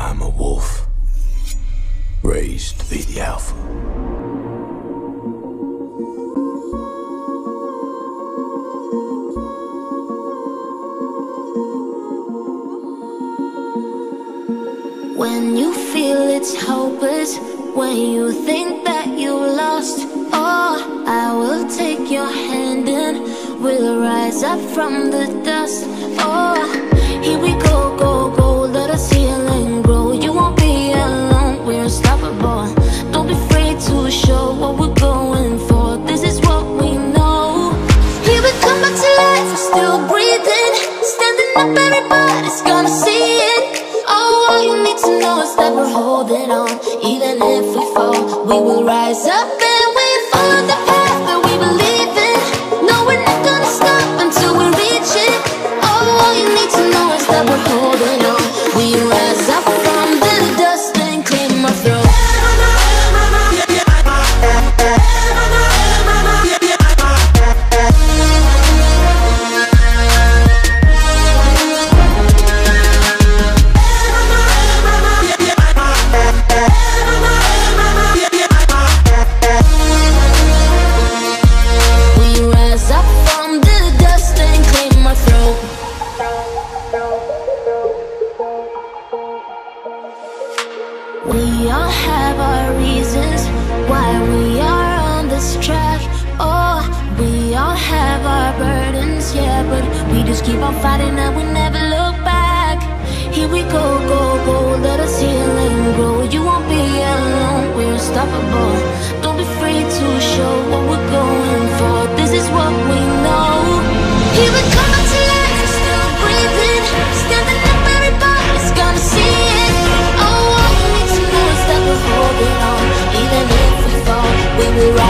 I'm a wolf, raised to be the alpha. When you feel it's hopeless, when you think that you lost, oh, I will take your hand and we'll rise up from the dust. Oh, here we go, go, go, let us heal and grow. You won't be alone, we're unstoppable. Don't be afraid to show what we're going for. This is what we know. Here we come back to life, we're still breathing. Standing up, everybody's gonna see it. Oh, all you need to know is that we're holding on. Even if we fall, we will rise up and we follow the path that we believe in. No, we're not gonna stop until we reach it. Oh, all you need to know is that we're holding on. We rise up from the dust and clear my throat. We all have our reasons why we are on this track. Oh, we all have our burdens, yeah, but we just keep on fighting and we never look back. Here we go, go, go, let us heal and grow. You won't be alone, we're unstoppable. Don't be afraid to show what we're going for. This is what we know. Here we come back to life, we're still breathing. Standing up, everybody's gonna see it. Oh, all you need to know is that we're holding on. Even if we fall, we will rise.